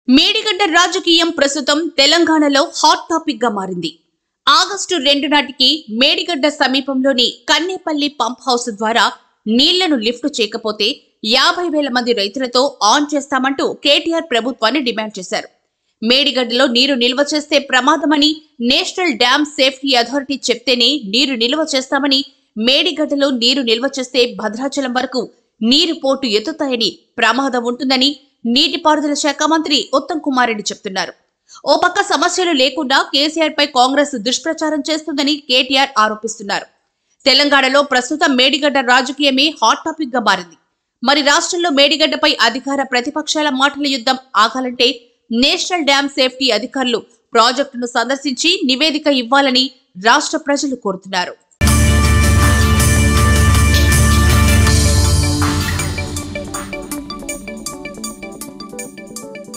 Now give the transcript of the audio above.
మేడిగడ్డ రాజకీయం ప్రస్తుతం తెలంగాణలో హాట్ టాపిక్ గా మారింది. ఆగస్టు 2 నాటికి మేడిగడ్డ సమీపంలోని కన్నేపల్లి పంప్ హౌస్ ద్వారా నీళ్లను లిఫ్ట్ చేయకపోతే 50,000 మంది రైతులతో ఆన్ చేస్తామంటూ కేటీఆర్ ప్రభుత్వాన్ని డిమాండ్ చేశారు. మేడిగడ్డలో నీరు నిల్వ చేస్తే ప్రమాదమని నేషనల్ డ్యామ్ సేఫ్టీ అథారిటీ చెప్తేనే నీరు నిల్వ చేస్తామని, మేడిగడ్డలో నీరు నిల్వ చేస్తే భద్రాచలం వరకు నీరు పోటు ఎత్తుతాయని, ప్రమాదం ఉంటుందని నీటిపారుదల శాఖ మంత్రి ఉత్తమ్ కుమార్ రెడ్డి చెప్తున్నారు. ఓ పక్క సమస్యలు లేకుండా కేసీఆర్ పై కాంగ్రెస్ దుష్ప్రచారం చేస్తుందని కేటీఆర్ ఆరోపిస్తున్నారు. తెలంగాణలో ప్రస్తుతం మేడిగడ్డ రాజకీయమే హాట్ టాపిక్ గా మారింది. మరి రాష్ట్రంలో మేడిగడ్డపై అధికార ప్రతిపక్షాల మాటల యుద్ధం ఆగాలంటే నేషనల్ డ్యామ్ సేఫ్టీ అధికారులు ప్రాజెక్టును సందర్శించి నివేదిక ఇవ్వాలని రాష్ట్ర ప్రజలు కోరుతున్నారు.